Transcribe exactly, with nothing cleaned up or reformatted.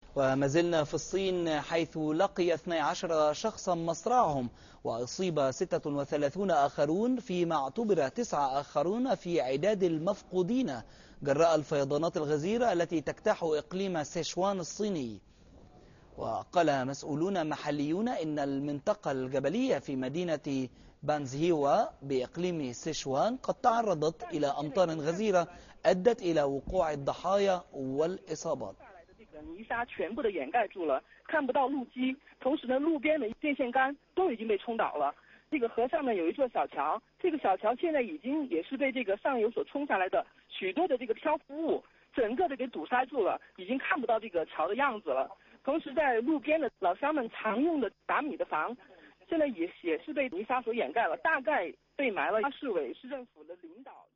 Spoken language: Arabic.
وما زلنا في الصين، حيث لقي اثني عشر شخصا مصرعهم وأصيب ستة وثلاثين آخرون، فيما اعتبر تسعة آخرون في عداد المفقودين جراء الفيضانات الغزيرة التي تجتاح إقليم سيشوان الصيني. وقال مسؤولون محليون إن المنطقة الجبلية في مدينة بانزهيوا بإقليم سيشوان قد تعرضت إلى أمطار غزيرة أدت إلى وقوع الضحايا والإصابات. 泥沙全部的掩盖住了，看不到路基，同时呢，路边的电线杆都已经被冲倒了。这个河上呢有一座小桥，这个小桥现在已经也是被这个上游所冲下来的许多的这个漂浮物，整个的给堵塞住了，已经看不到这个桥的样子了。同时，在路边的老乡们常用的打米的房，现在也也是被泥沙所掩盖了，大概被埋了市委市政府的领导。